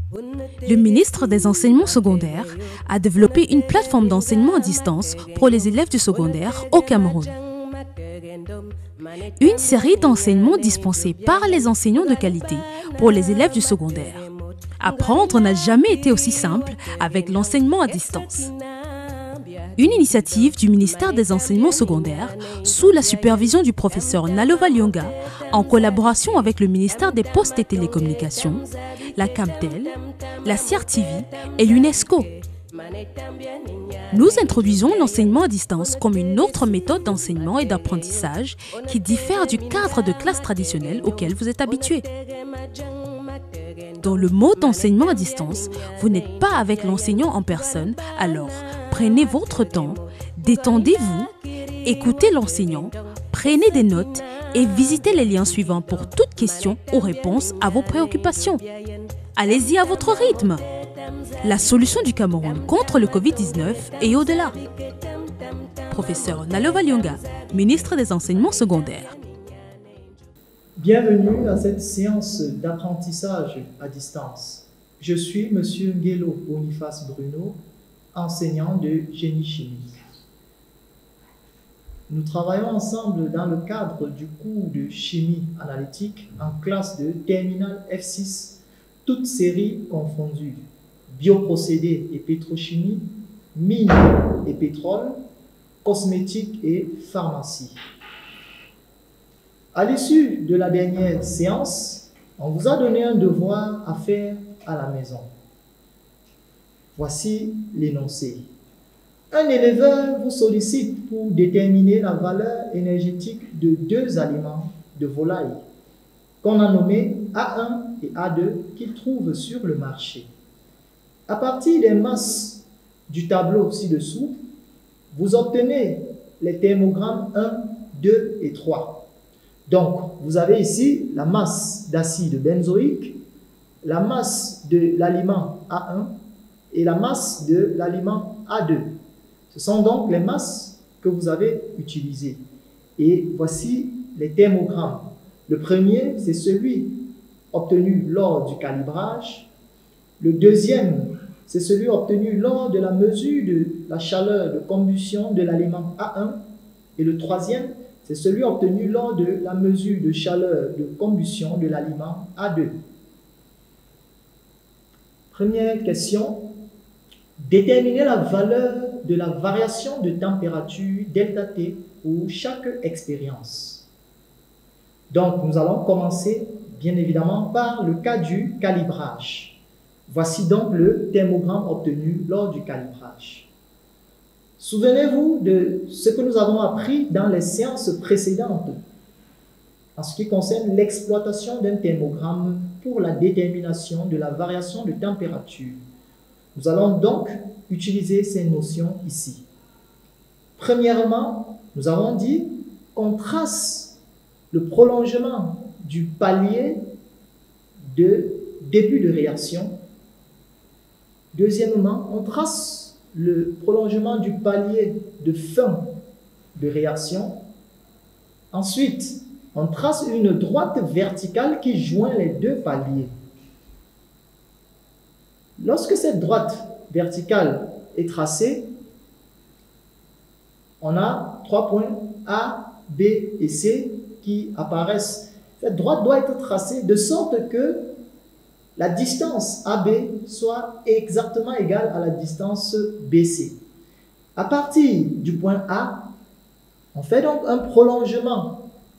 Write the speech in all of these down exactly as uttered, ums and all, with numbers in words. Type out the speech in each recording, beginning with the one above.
Le ministre des Enseignements secondaires a développé une plateforme d'enseignement à distance pour les élèves du secondaire au Cameroun. Une série d'enseignements dispensés par les enseignants de qualité pour les élèves du secondaire. Apprendre n'a jamais été aussi simple avec l'enseignement à distance. Une initiative du ministère des Enseignements secondaires sous la supervision du professeur Nalova Lyonga en collaboration avec le ministère des Postes et Télécommunications, la Camtel, la C R T V et l'UNESCO. Nous introduisons l'enseignement à distance comme une autre méthode d'enseignement et d'apprentissage qui diffère du cadre de classe traditionnel auquel vous êtes habitué. Dans le mode d'enseignement à distance, vous n'êtes pas avec l'enseignant en personne, alors prenez votre temps, détendez-vous, écoutez l'enseignant, prenez des notes et visitez les liens suivants pour toute question ou réponse à vos préoccupations. Allez-y à votre rythme. La solution du Cameroun contre le Covid dix-neuf et au-delà. Professeur Nalova Lyonga, ministre des Enseignements secondaires. Bienvenue à cette séance d'apprentissage à distance. Je suis M. Ngelo Boniface Bruno, enseignant de génie chimique. Nous travaillons ensemble dans le cadre du cours de chimie analytique en classe de terminale F six, toutes séries confondues, bioprocédés et pétrochimie, mines et pétrole, cosmétique et pharmacie. À l'issue de la dernière séance, on vous a donné un devoir à faire à la maison. Voici l'énoncé. Un éleveur vous sollicite pour déterminer la valeur énergétique de deux aliments de volaille qu'on a nommés A un et A deux qu'il trouve sur le marché. À partir des masses du tableau ci-dessous, vous obtenez les thermogrammes un, deux et trois. Donc, vous avez ici la masse d'acide benzoïque, la masse de l'aliment A un et la masse de l'aliment A deux. Ce sont donc les masses que vous avez utilisées. Et voici les thermogrammes. Le premier, c'est celui obtenu lors du calibrage. Le deuxième, c'est celui obtenu lors de la mesure de la chaleur de combustion de l'aliment A un. Et le troisième, c'est celui obtenu lors de la mesure de chaleur de combustion de l'aliment A deux. Première question. Déterminer la valeur de la variation de température delta T pour chaque expérience. Donc, nous allons commencer, bien évidemment, par le cas du calibrage. Voici donc le thermogramme obtenu lors du calibrage. Souvenez-vous de ce que nous avons appris dans les séances précédentes en ce qui concerne l'exploitation d'un thermogramme pour la détermination de la variation de température. Nous allons donc utiliser ces notions ici. Premièrement, nous avons dit qu'on trace le prolongement du palier de début de réaction. Deuxièmement, on trace le prolongement du palier de fin de réaction. Ensuite, on trace une droite verticale qui joint les deux paliers. Lorsque cette droite verticale est tracée, on a trois points A, B et C qui apparaissent. Cette droite doit être tracée de sorte que la distance A B soit exactement égale à la distance B C. À partir du point A, on fait donc un prolongement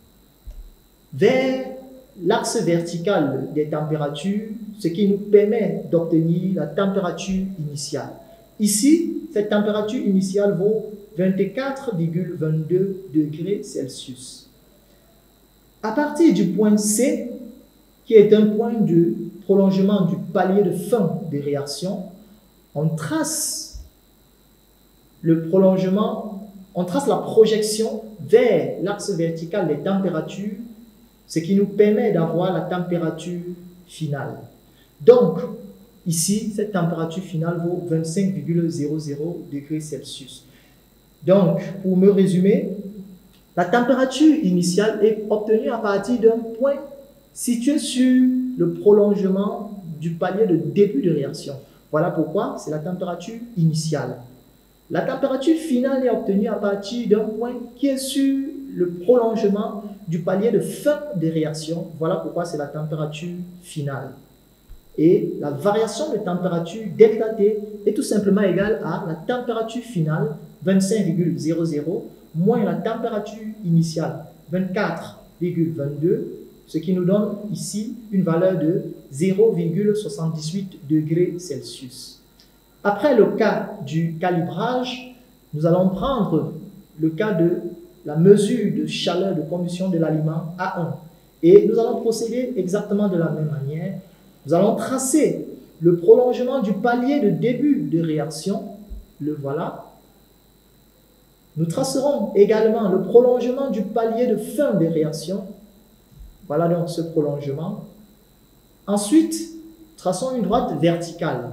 vers l'axe vertical des températures, ce qui nous permet d'obtenir la température initiale. Ici, cette température initiale vaut vingt-quatre virgule vingt-deux degrés Celsius. À partir du point C, qui est un point de prolongement du palier de fin des réactions, on trace le prolongement, on trace la projection vers l'axe vertical des températures, ce qui nous permet d'avoir la température finale. Donc, ici, cette température finale vaut vingt-cinq virgule zéro zéro degrés Celsius. Donc, pour me résumer, la température initiale est obtenue à partir d'un point situé sur le prolongement du du palier de début de réaction. Voilà pourquoi c'est la température initiale. La température finale est obtenue à partir d'un point qui est sur le prolongement du palier de fin des réactions. Voilà pourquoi c'est la température finale. Et la variation de température delta T est tout simplement égale à la température finale, vingt-cinq virgule zéro zéro, moins la température initiale, vingt-quatre virgule vingt-deux, ce qui nous donne ici une valeur de zéro virgule soixante-dix-huit degrés Celsius. Après le cas du calibrage, nous allons prendre le cas de la mesure de chaleur de combustion de l'aliment A un. Et nous allons procéder exactement de la même manière. Nous allons tracer le prolongement du palier de début de réaction, le voilà. Nous tracerons également le prolongement du palier de fin de réaction. Voilà donc ce prolongement. Ensuite, traçons une droite verticale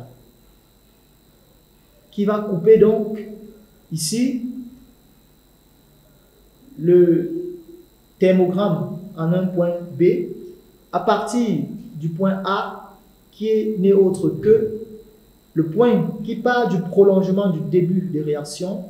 qui va couper donc ici le thermogramme en un point B à partir du point A qui est n'est autre que le point qui part du prolongement du début des réactions.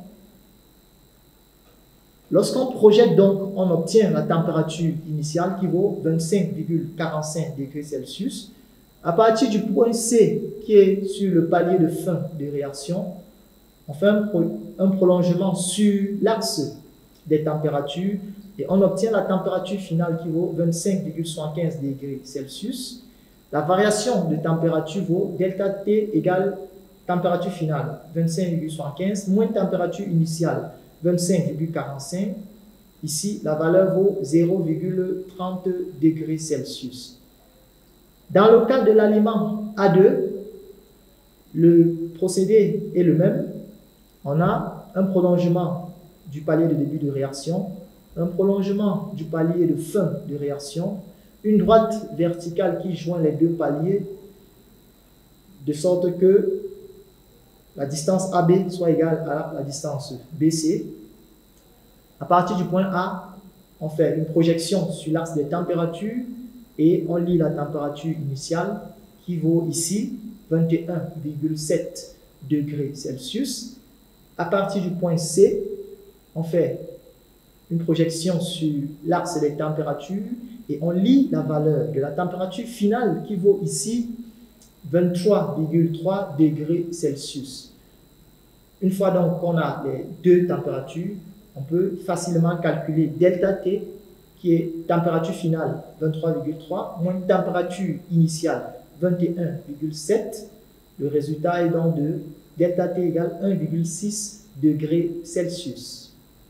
Lorsqu'on projette donc, on obtient la température initiale qui vaut vingt-cinq virgule quarante-cinq degrés Celsius. À partir du point C qui est sur le palier de fin des réactions, on fait un, pro, un prolongement sur l'axe des températures et on obtient la température finale qui vaut vingt-cinq virgule soixante-quinze degrés Celsius. La variation de température vaut delta T égale température finale, vingt-cinq virgule soixante-quinze, moins température initiale, vingt-cinq virgule quarante-cinq. Ici, la valeur vaut zéro virgule trente degrés Celsius. Dans le cas de l'aliment A deux, le procédé est le même. On a un prolongement du palier de début de réaction, un prolongement du palier de fin de réaction, une droite verticale qui joint les deux paliers, de sorte que la distance A B soit égale à la distance B C. À partir du point A, on fait une projection sur l'axe des températures et on lit la température initiale qui vaut ici vingt et un virgule sept degrés Celsius. À partir du point C, on fait une projection sur l'axe des températures et on lit la valeur de la température finale qui vaut ici vingt-trois virgule trois degrés Celsius. Une fois donc qu'on a les deux températures, on peut facilement calculer delta T qui est température finale vingt-trois virgule trois moins température initiale vingt et un virgule sept. Le résultat est donc de delta T égale un virgule six degrés Celsius.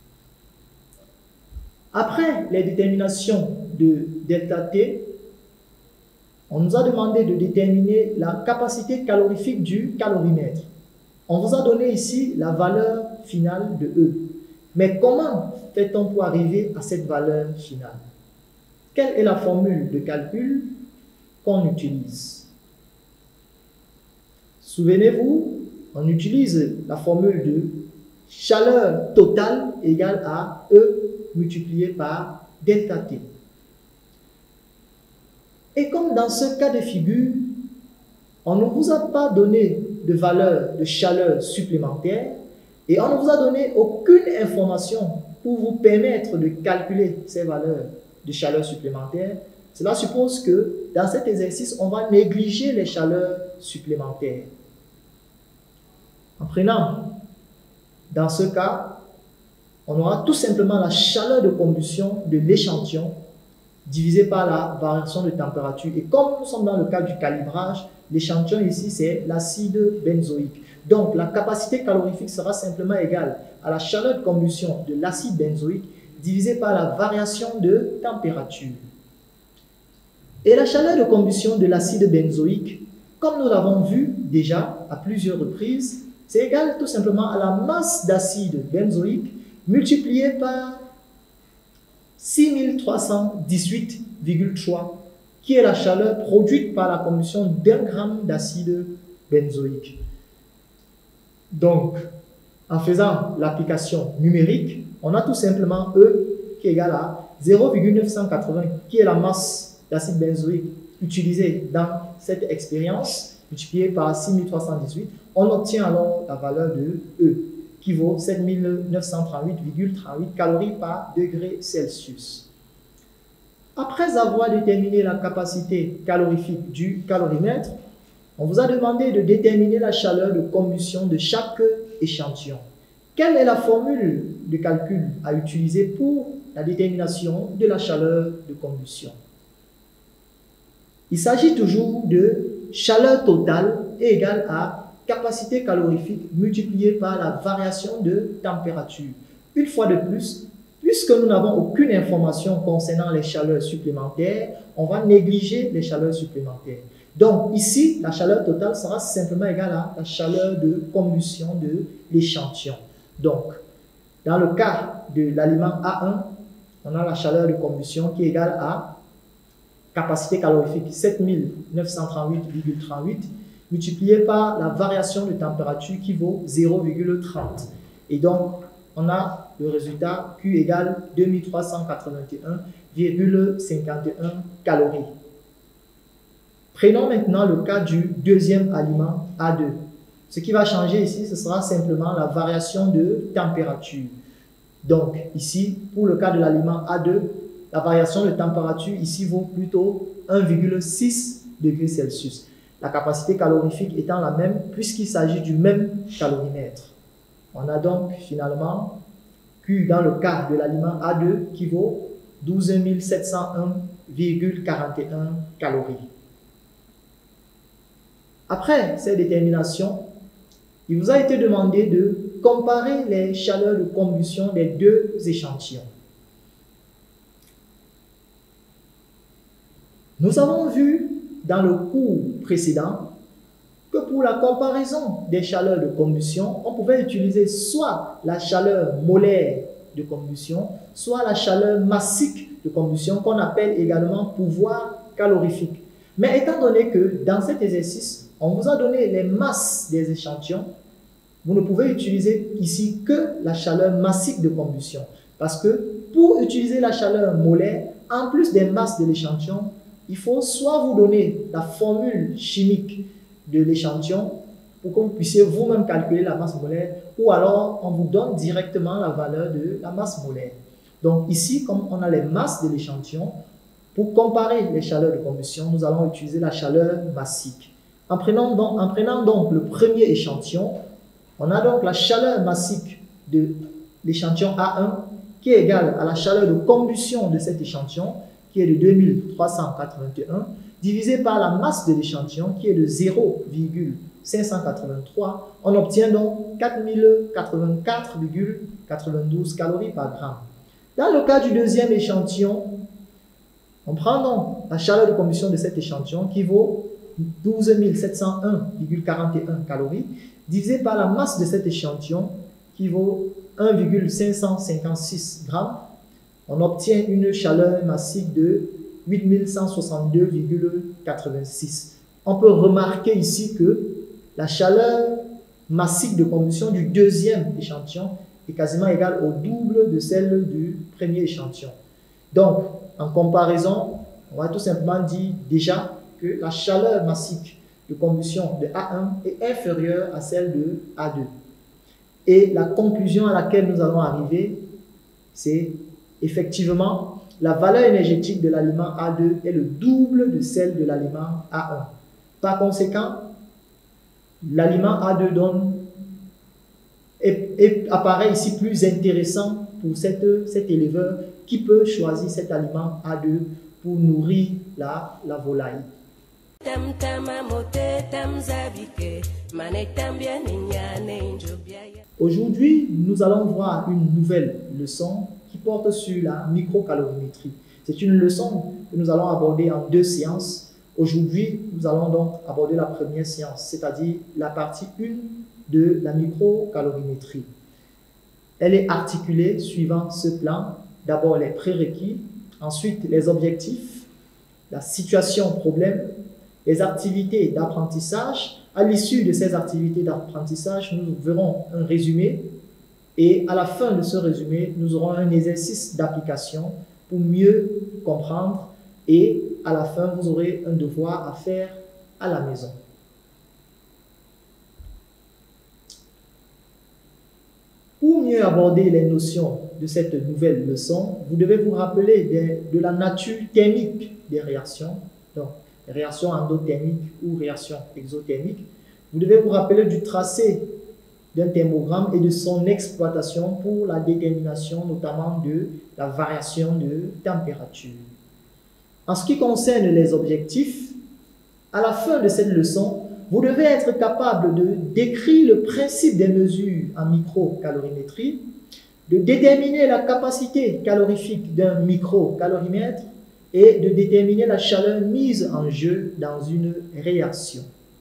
Après les déterminations de delta T, on nous a demandé de déterminer la capacité calorifique du calorimètre. On vous a donné ici la valeur finale de E. Mais comment fait-on pour arriver à cette valeur finale? Quelle est la formule de calcul qu'on utilise? Souvenez-vous, on utilise la formule de chaleur totale égale à E multiplié par delta T. Et comme dans ce cas de figure, on ne vous a pas donné de valeur de chaleur supplémentaire et on ne vous a donné aucune information pour vous permettre de calculer ces valeurs de chaleur supplémentaire, cela suppose que dans cet exercice, on va négliger les chaleurs supplémentaires. En prenant, dans ce cas, on aura tout simplement la chaleur de combustion de l'échantillon divisé par la variation de température. Et comme nous sommes dans le cas du calibrage, l'échantillon ici, c'est l'acide benzoïque. Donc, la capacité calorifique sera simplement égale à la chaleur de combustion de l'acide benzoïque divisé par la variation de température. Et la chaleur de combustion de l'acide benzoïque, comme nous l'avons vu déjà à plusieurs reprises, c'est égal tout simplement à la masse d'acide benzoïque multipliée par six mille trois cent dix-huit virgule trois, qui est la chaleur produite par la combustion d'un gramme d'acide benzoïque. Donc, en faisant l'application numérique, on a tout simplement E qui est égal à zéro virgule neuf cent quatre-vingts, qui est la masse d'acide benzoïque utilisé dans cette expérience, multiplié par six mille trois cent dix-huit, on obtient alors la valeur de E, qui vaut sept mille neuf cent trente-huit virgule trente-huit calories par degré Celsius. Après avoir déterminé la capacité calorifique du calorimètre, on vous a demandé de déterminer la chaleur de combustion de chaque échantillon. Quelle est la formule de calcul à utiliser pour la détermination de la chaleur de combustion? Il s'agit toujours de chaleur totale égale à capacité calorifique multipliée par la variation de température. Une fois de plus, puisque nous n'avons aucune information concernant les chaleurs supplémentaires, on va négliger les chaleurs supplémentaires. Donc ici, la chaleur totale sera simplement égale à la chaleur de combustion de l'échantillon. Donc, dans le cas de l'aliment A un, on a la chaleur de combustion qui est égale à capacité calorifique sept mille neuf cent trente-huit virgule trente-huit multiplié par la variation de température qui vaut zéro virgule trente. Et donc, on a le résultat Q égale deux mille trois cent quatre-vingt-un virgule cinquante et un calories. Prenons maintenant le cas du deuxième aliment A deux. Ce qui va changer ici, ce sera simplement la variation de température. Donc ici, pour le cas de l'aliment A deux, la variation de température ici vaut plutôt un virgule six degrés Celsius. La capacité calorifique étant la même puisqu'il s'agit du même calorimètre. On a donc finalement Q dans le cas de l'aliment A deux qui vaut douze mille sept cent un virgule quarante et un calories. Après cette détermination, il vous a été demandé de comparer les chaleurs de combustion des deux échantillons. Nous avons vu dans le cours précédent que pour la comparaison des chaleurs de combustion, on pouvait utiliser soit la chaleur molaire de combustion, soit la chaleur massique de combustion qu'on appelle également pouvoir calorifique. Mais étant donné que dans cet exercice, on vous a donné les masses des échantillons, vous ne pouvez utiliser ici que la chaleur massique de combustion. Parce que pour utiliser la chaleur molaire, en plus des masses de l'échantillon, il faut soit vous donner la formule chimique de l'échantillon pour que vous puissiez vous-même calculer la masse molaire, ou alors on vous donne directement la valeur de la masse molaire. Donc ici, comme on a les masses de l'échantillon, pour comparer les chaleurs de combustion, nous allons utiliser la chaleur massique. En prenant donc, en prenant donc le premier échantillon, on a donc la chaleur massique de l'échantillon A un qui est égale à la chaleur de combustion de cet échantillon qui est de deux mille trois cent quatre-vingt-un divisé par la masse de l'échantillon qui est de zéro virgule cinq cent quatre-vingt-trois. On obtient donc quatre mille quatre-vingt-quatre virgule quatre-vingt-douze calories par gramme. Dans le cas du deuxième échantillon, on prend donc la chaleur de combustion de cet échantillon qui vaut douze mille sept cent un virgule quarante et un calories divisé par la masse de cet échantillon qui vaut un virgule cinq cent cinquante-six grammes. On obtient une chaleur massique de huit mille cent soixante-deux virgule quatre-vingt-six. On peut remarquer ici que la chaleur massique de combustion du deuxième échantillon est quasiment égale au double de celle du premier échantillon. Donc, en comparaison, on va tout simplement dire déjà que la chaleur massique de combustion de A un est inférieure à celle de A deux. Et la conclusion à laquelle nous allons arriver, c'est effectivement la valeur énergétique de l'aliment A deux est le double de celle de l'aliment A un. Par conséquent, l'aliment A deux donne, et, et apparaît ici plus intéressant pour cette, cet éleveur qui peut choisir cet aliment A deux pour nourrir la, la volaille. Aujourd'hui, nous allons voir une nouvelle leçon qui porte sur la microcalorimétrie. C'est une leçon que nous allons aborder en deux séances. Aujourd'hui, nous allons donc aborder la première séance, c'est-à-dire la partie un de la microcalorimétrie. Elle est articulée suivant ce plan. D'abord les prérequis, ensuite les objectifs, la situation problème, les activités d'apprentissage. À l'issue de ces activités d'apprentissage, nous verrons un résumé et à la fin de ce résumé, nous aurons un exercice d'application pour mieux comprendre et à la fin, vous aurez un devoir à faire à la maison. Pour mieux aborder les notions de cette nouvelle leçon, vous devez vous rappeler de, de la nature thermique des réactions, donc réactions endothermiques ou réactions exothermiques. Vous devez vous rappeler du tracé d'un thermogramme et de son exploitation pour la détermination notamment de la variation de température. En ce qui concerne les objectifs, à la fin de cette leçon, vous devez être capable de décrire le principe des mesures en microcalorimétrie, de déterminer la capacité calorifique d'un microcalorimètre et de déterminer la chaleur mise en jeu dans une réaction.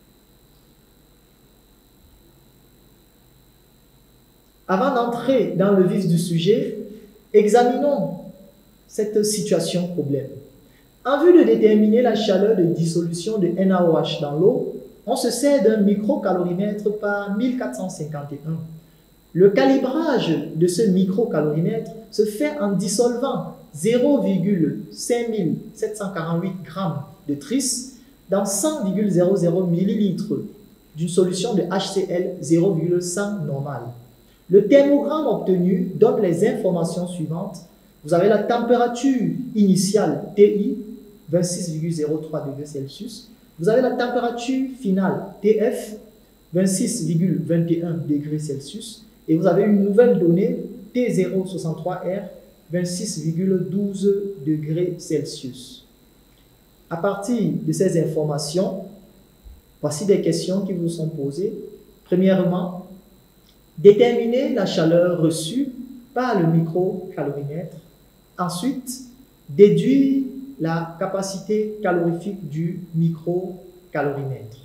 Avant d'entrer dans le vif du sujet, examinons cette situation problème. En vue de déterminer la chaleur de dissolution de N A O H dans l'eau, on se sert d'un microcalorimètre par mille quatre cent cinquante et un. Le calibrage de ce microcalorimètre se fait en dissolvant zéro virgule cinq mille sept cent quarante-huit grammes de tris dans cent virgule zéro zéro millilitres d'une solution de H C L zéro virgule cent normal. Le thermogramme obtenu donne les informations suivantes. Vous avez la température initiale T I, vingt-six virgule zéro trois degrés Celsius. Vous avez la température finale T F, vingt-six virgule vingt et un degrés Celsius. Et vous avez une nouvelle donnée T zéro virgule soixante-trois R, vingt-six virgule douze degrés Celsius. À partir de ces informations, voici des questions qui vous sont posées. Premièrement, déterminer la chaleur reçue par le microcalorimètre. Ensuite, déduire la capacité calorifique du microcalorimètre.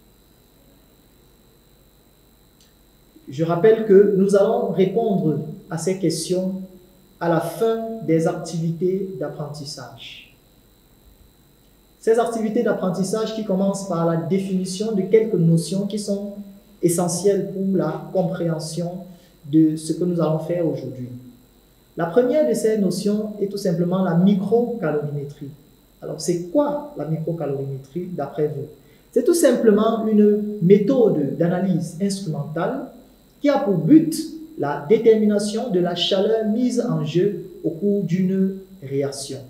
Je rappelle que nous allons répondre à ces questions à la fin des activités d'apprentissage. Ces activités d'apprentissage qui commencent par la définition de quelques notions qui sont essentielles pour la compréhension de ce que nous allons faire aujourd'hui. La première de ces notions est tout simplement la microcalorimétrie. Alors, c'est quoi la microcalorimétrie d'après vous? C'est tout simplement une méthode d'analyse instrumentale qui a pour but la détermination de la chaleur mise en jeu au cours d'une réaction.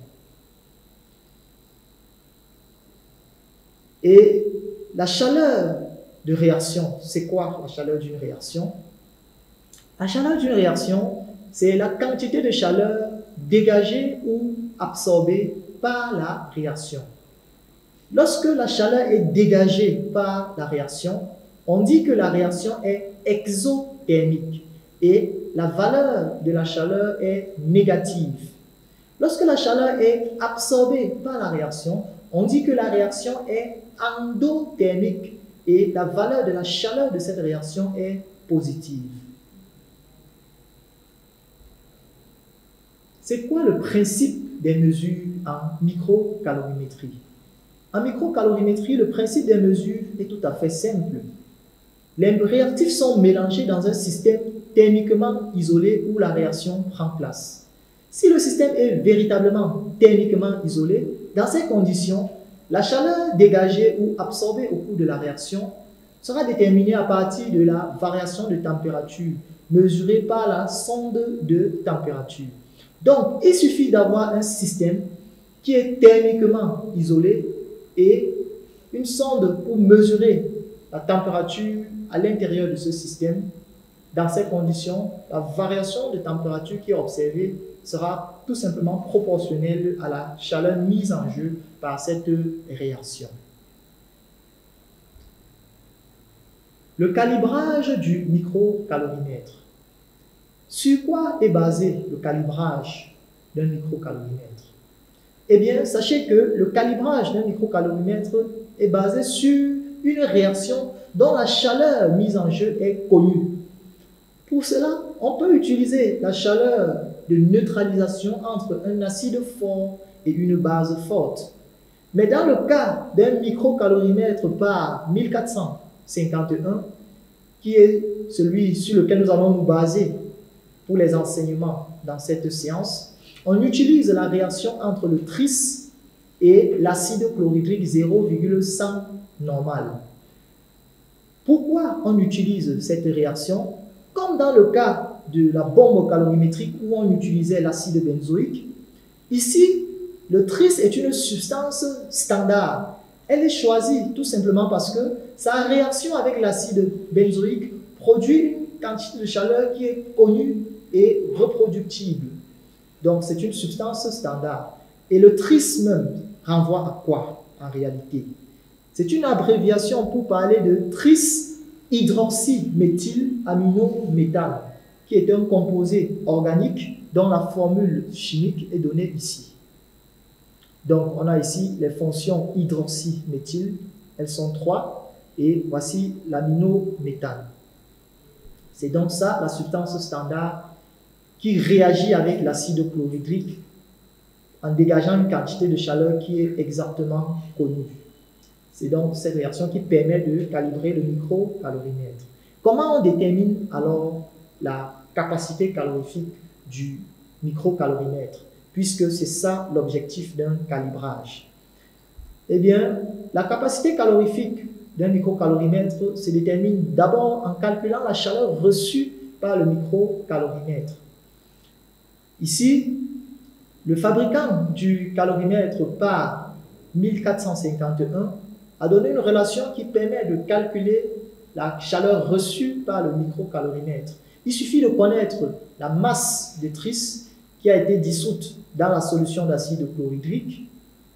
Et la chaleur de réaction, c'est quoi la chaleur d'une réaction? La chaleur d'une réaction, c'est la quantité de chaleur dégagée ou absorbée par la réaction. Lorsque la chaleur est dégagée par la réaction, on dit que la réaction est exothermique et la valeur de la chaleur est négative. Lorsque la chaleur est absorbée par la réaction, on dit que la réaction est endothermique et la valeur de la chaleur de cette réaction est positive. C'est quoi le principe des mesures en microcalorimétrie? En microcalorimétrie, le principe des mesures est tout à fait simple. Les réactifs sont mélangés dans un système thermiquement isolé où la réaction prend place. Si le système est véritablement thermiquement isolé, dans ces conditions, la chaleur dégagée ou absorbée au cours de la réaction sera déterminée à partir de la variation de température mesurée par la sonde de température. Donc, il suffit d'avoir un système qui est thermiquement isolé et une sonde pour mesurer la température à l'intérieur de ce système. Dans ces conditions, la variation de température qui est observée sera tout simplement proportionnelle à la chaleur mise en jeu par cette réaction. Le calibrage du microcalorimètre. Sur quoi est basé le calibrage d'un microcalorimètre? Eh bien, sachez que le calibrage d'un microcalorimètre est basé sur une réaction dont la chaleur mise en jeu est connue. Pour cela, on peut utiliser la chaleur de neutralisation entre un acide fort et une base forte. Mais dans le cas d'un microcalorimètre par mille quatre cent cinquante et un, qui est celui sur lequel nous allons nous baser pour les enseignements dans cette séance, on utilise la réaction entre le tris et l'acide chlorhydrique zéro virgule cent normal. Pourquoi on utilise cette réaction? Comme dans le cas de la bombe calorimétrique où on utilisait l'acide benzoïque, ici, le tris est une substance standard. Elle est choisie tout simplement parce que sa réaction avec l'acide benzoïque produit une quantité de chaleur qui est connue et reproductible. Donc, c'est une substance standard. Et le tris même renvoie à quoi en réalité? C'est une abréviation pour parler de tris-hydroxyméthylaminométhane, qui est un composé organique dont la formule chimique est donnée ici. Donc, on a ici les fonctions hydroxyméthyle, elles sont trois, et voici l'aminométhane. C'est donc ça, la substance standard qui réagit avec l'acide chlorhydrique en dégageant une quantité de chaleur qui est exactement connue. C'est donc cette réaction qui permet de calibrer le microcalorimètre. Comment on détermine alors la capacité calorifique du microcalorimètre, puisque c'est ça l'objectif d'un calibrage? Eh bien, la capacité calorifique d'un microcalorimètre se détermine d'abord en calculant la chaleur reçue par le microcalorimètre. Ici, le fabricant du calorimètre par mille quatre cent cinquante et un a donné une relation qui permet de calculer la chaleur reçue par le microcalorimètre. Il suffit de connaître la masse de tris qui a été dissoute dans la solution d'acide chlorhydrique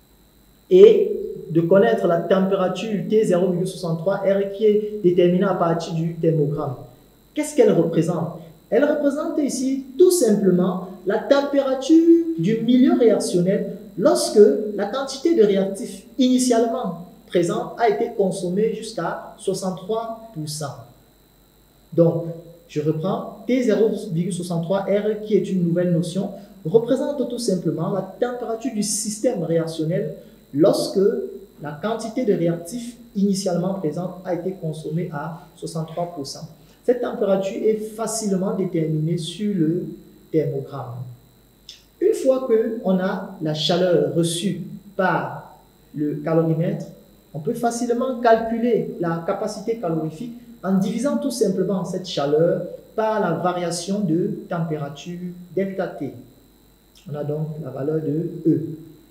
et de connaître la température T zéro virgule soixante-trois R qui est déterminée à partir du thermogramme. Qu'est-ce qu'elle représente? Elle représente ici tout simplement la température du milieu réactionnel lorsque la quantité de réactif initialement présente a été consommée jusqu'à soixante-trois pour cent. Donc, je reprends, T zéro virgule soixante-trois R, qui est une nouvelle notion, représente tout simplement la température du système réactionnel lorsque la quantité de réactif initialement présente a été consommée à soixante-trois pour cent. Cette température est facilement déterminée sur le thermogramme. Une fois qu'on a la chaleur reçue par le calorimètre, on peut facilement calculer la capacité calorifique en divisant tout simplement cette chaleur par la variation de température delta T. On a donc la valeur de E.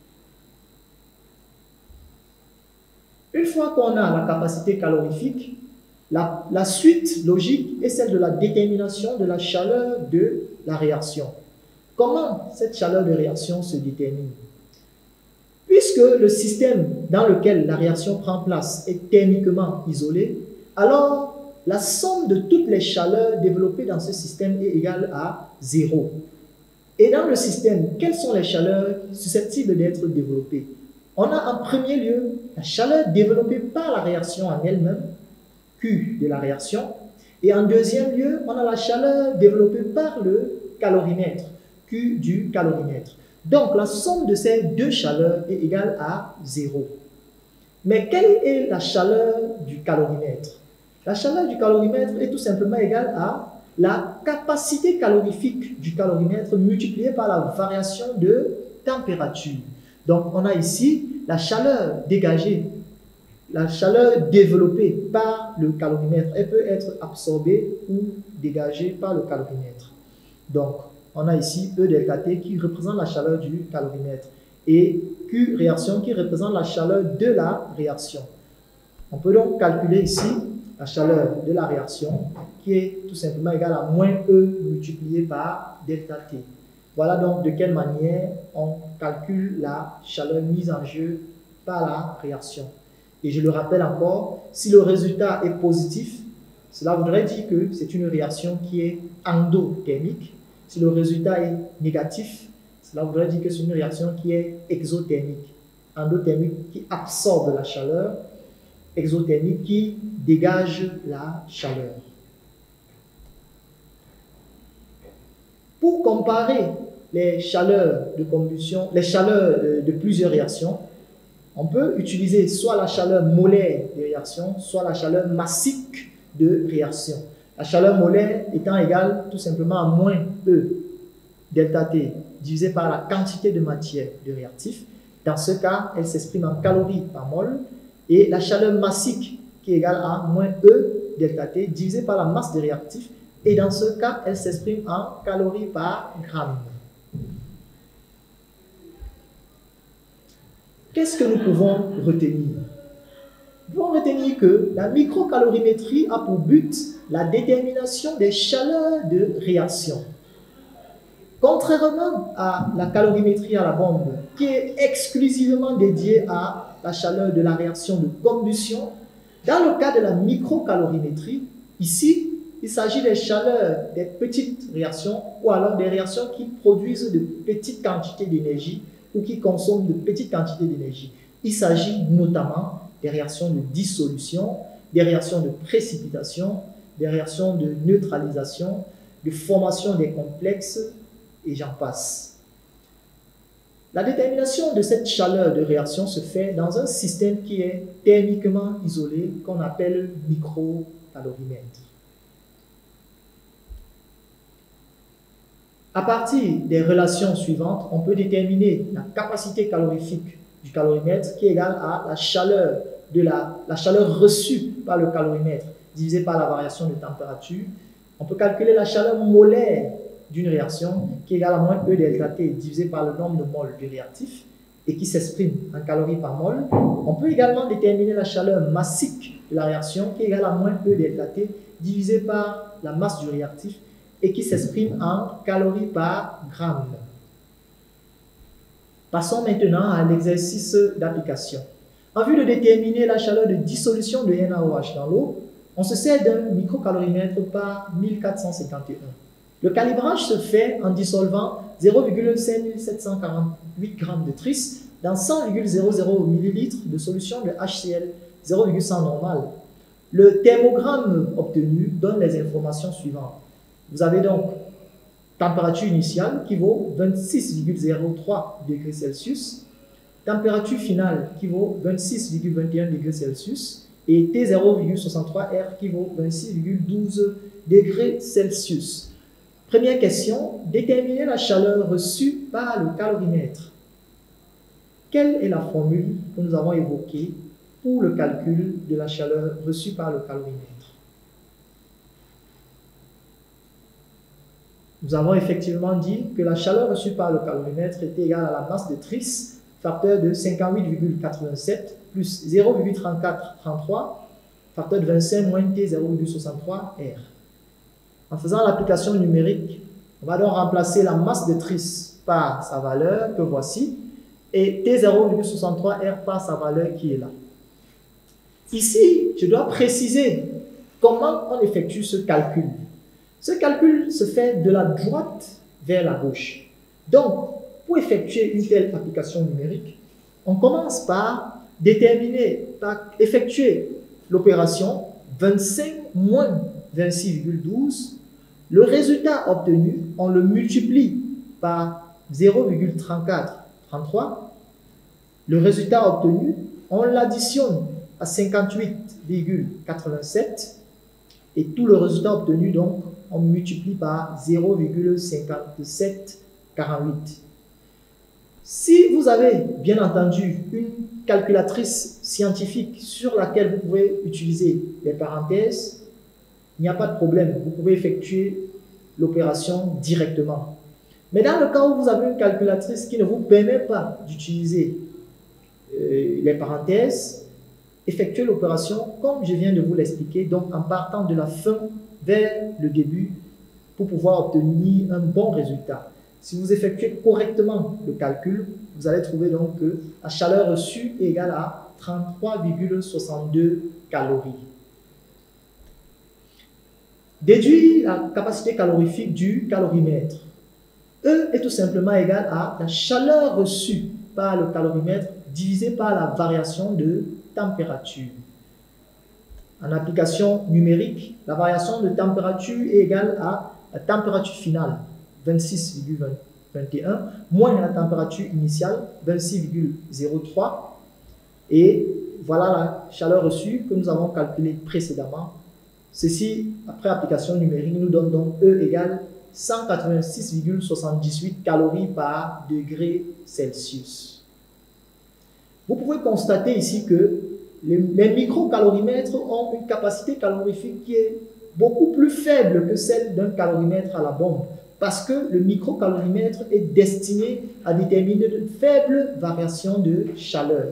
Une fois qu'on a la capacité calorifique, la, la suite logique est celle de la détermination de la chaleur de la réaction. Comment cette chaleur de réaction se détermine? Puisque le système dans lequel la réaction prend place est thermiquement isolé, alors la somme de toutes les chaleurs développées dans ce système est égale à zéro. Et dans le système, quelles sont les chaleurs susceptibles d'être développées? On a en premier lieu la chaleur développée par la réaction en elle-même, Q de la réaction, et en deuxième lieu, on a la chaleur développée par le calorimètre, Q du calorimètre. Donc, la somme de ces deux chaleurs est égale à zéro. Mais quelle est la chaleur du calorimètre? La chaleur du calorimètre est tout simplement égale à la capacité calorifique du calorimètre multipliée par la variation de température. Donc, on a ici la chaleur dégagée, la chaleur développée par le calorimètre. Elle peut être absorbée ou dégagée par le calorimètre. Donc, on a ici E delta T qui représente la chaleur du calorimètre et Q réaction qui représente la chaleur de la réaction. On peut donc calculer ici la chaleur de la réaction qui est tout simplement égale à moins E multiplié par delta T. Voilà donc de quelle manière on calcule la chaleur mise en jeu par la réaction. Et je le rappelle encore, si le résultat est positif, cela voudrait dire que c'est une réaction qui est endothermique. Si le résultat est négatif, cela voudrait dire que c'est une réaction qui est exothermique. Endothermique qui absorbe la chaleur, exothermique qui dégage la chaleur. Pour comparer les chaleurs de combustion, les chaleurs de plusieurs réactions, on peut utiliser soit la chaleur molaire de réaction, soit la chaleur massique de réaction. La chaleur molaire étant égale tout simplement à moins E delta T divisé par la quantité de matière de réactif. Dans ce cas, elle s'exprime en calories par mol et la chaleur massique qui est égale à moins E delta T divisé par la masse des réactifs. Et dans ce cas, elle s'exprime en calories par gramme. Qu'est-ce que nous pouvons retenir? Nous pouvons retenir que la microcalorimétrie a pour but la détermination des chaleurs de réaction. Contrairement à la calorimétrie à la bombe, qui est exclusivement dédiée à la chaleur de la réaction de combustion, dans le cas de la microcalorimétrie, ici, il s'agit des chaleurs des petites réactions ou alors des réactions qui produisent de petites quantités d'énergie ou qui consomment de petites quantités d'énergie. Il s'agit notamment des réactions de dissolution, des réactions de précipitation, des réactions de neutralisation, de formation des complexes, et j'en passe. La détermination de cette chaleur de réaction se fait dans un système qui est thermiquement isolé, qu'on appelle microcalorimètre. À partir des relations suivantes, on peut déterminer la capacité calorifique du calorimètre qui est égale à la chaleur, de la, la chaleur reçue par le calorimètre divisé par la variation de température. On peut calculer la chaleur molaire d'une réaction qui est égale à moins E delta T divisé par le nombre de moles du réactif et qui s'exprime en calories par mol. On peut également déterminer la chaleur massique de la réaction qui est égale à moins E delta T divisé par la masse du réactif et qui s'exprime en calories par gramme. Passons maintenant à l'exercice d'application. En vue de déterminer la chaleur de dissolution de N A O H dans l'eau, on se sert d'un microcalorimètre par mille quatre cent cinquante et un. Le calibrage se fait en dissolvant zéro virgule cinq mille sept cent quarante-huit g de tris dans cent virgule zéro zéro millilitres de solution de H C l zéro virgule cent normal. Le thermogramme obtenu donne les informations suivantes. Vous avez donc température initiale qui vaut vingt-six virgule zéro trois degrés Celsius, température finale qui vaut vingt-six virgule vingt et un degrés Celsius et T zéro virgule soixante-trois R qui vaut vingt-six virgule douze degrés Celsius. Première question, déterminer la chaleur reçue par le calorimètre. Quelle est la formule que nous avons évoquée pour le calcul de la chaleur reçue par le calorimètre? Nous avons effectivement dit que la chaleur reçue par le calorimètre est égale à la masse de tris, facteur de cinquante-huit virgule quatre-vingt-sept plus zéro virgule trente-quatre trente-trois, facteur de vingt-cinq moins T zéro virgule soixante-trois R. En faisant l'application numérique, on va donc remplacer la masse de tris par sa valeur que voici et T zéro virgule soixante-trois R par sa valeur qui est là. Ici, je dois préciser comment on effectue ce calcul. Ce calcul se fait de la droite vers la gauche. Donc, pour effectuer une telle application numérique, on commence par déterminer, par effectuer l'opération vingt-cinq moins vingt-six virgule douze. Le résultat obtenu, on le multiplie par zéro virgule trente-quatre trente-trois. Le résultat obtenu, on l'additionne à cinquante-huit virgule quatre-vingt-sept. Et tout le résultat obtenu, donc, on multiplie par zéro virgule cinquante-sept quarante-huit. Si vous avez bien entendu une calculatrice scientifique sur laquelle vous pouvez utiliser les parenthèses, il n'y a pas de problème, vous pouvez effectuer l'opération directement. Mais dans le cas où vous avez une calculatrice qui ne vous permet pas d'utiliser euh, les parenthèses, effectuez l'opération comme je viens de vous l'expliquer, donc en partant de la fin vers le début pour pouvoir obtenir un bon résultat. Si vous effectuez correctement le calcul, vous allez trouver donc que la chaleur reçue est égale à trente-trois virgule soixante-deux calories. Déduire la capacité calorifique du calorimètre. E est tout simplement égal à la chaleur reçue par le calorimètre divisé par la variation de température. En application numérique, la variation de température est égale à la température finale, vingt-six virgule vingt et un, moins la température initiale, vingt-six virgule zéro trois. Et voilà la chaleur reçue que nous avons calculée précédemment. Ceci, après application numérique, nous donne donc E égale cent quatre-vingt-six virgule soixante-dix-huit calories par degré Celsius. vous pouvez constater ici que les, les microcalorimètres ont une capacité calorifique qui est beaucoup plus faible que celle d'un calorimètre à la bombe, parce que le microcalorimètre est destiné à déterminer de faibles variations de chaleur.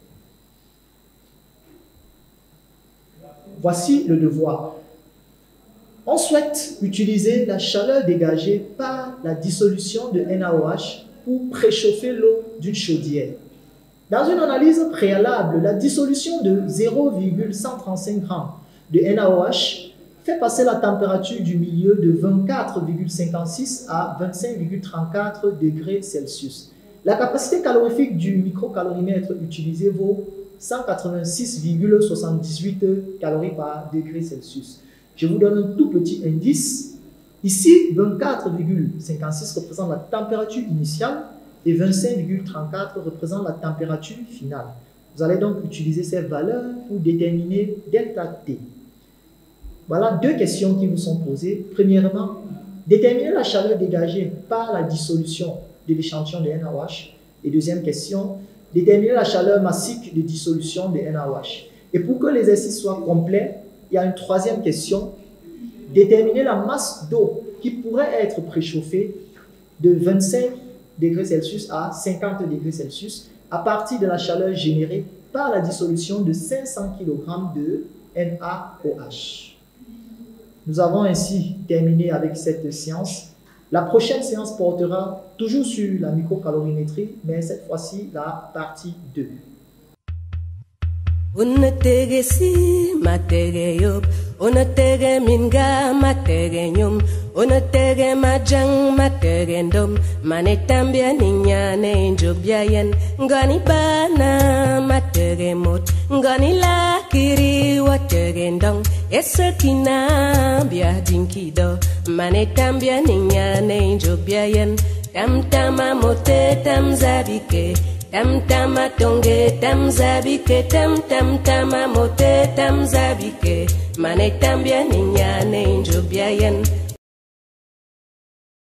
Voici le devoir. On souhaite utiliser la chaleur dégagée par la dissolution de N A O H pour préchauffer l'eau d'une chaudière. Dans une analyse préalable, la dissolution de zéro virgule cent trente-cinq grammes de N A O H fait passer la température du milieu de vingt-quatre virgule cinquante-six à vingt-cinq virgule trente-quatre degrés Celsius. La capacité calorifique du microcalorimètre utilisé vaut cent quatre-vingt-six virgule soixante-dix-huit calories par degré Celsius. Je vous donne un tout petit indice. Ici, vingt-quatre virgule cinquante-six représente la température initiale et vingt-cinq virgule trente-quatre représente la température finale. Vous allez donc utiliser ces valeurs pour déterminer delta T. Voilà deux questions qui vous sont posées. Premièrement, déterminer la chaleur dégagée par la dissolution de l'échantillon de N A O H. Et deuxième question, déterminer la chaleur massique de dissolution de N A O H. Et pour que l'exercice soit complet, il y a une troisième question, déterminer la masse d'eau qui pourrait être préchauffée de vingt-cinq degrés Celsius à cinquante degrés Celsius à partir de la chaleur générée par la dissolution de cinq cents kilogrammes de N A O H. Nous avons ainsi terminé avec cette séance. La prochaine séance portera toujours sur la microcalorimétrie, mais cette fois-ci la partie deux. Unatege si matege yop, unatege minga matege nyum, unatege majang matege ndom, manetambia ninyane injobiayen, ngani bana matege mot, ngani lakiri watege ndong, esekina bia dinkido, manetambia ninyane injobiayen, tam tama mote tam zabike. Tam tama tonge tam zabike tam tam tama mote tam zabike mane tambia ninyane injobiayen